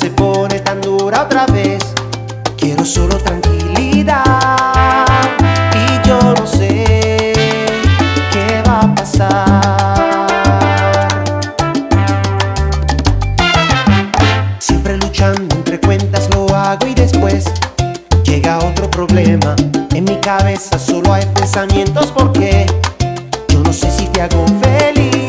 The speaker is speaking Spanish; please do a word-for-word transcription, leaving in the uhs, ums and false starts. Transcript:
se pone tan dura otra vez. Quiero solo tranquilidad y yo no sé qué va a pasar. Siempre luchando entre cuentas lo hago y después llega otro problema. En mi cabeza solo hay pensamientos porque yo no sé si te hago feliz.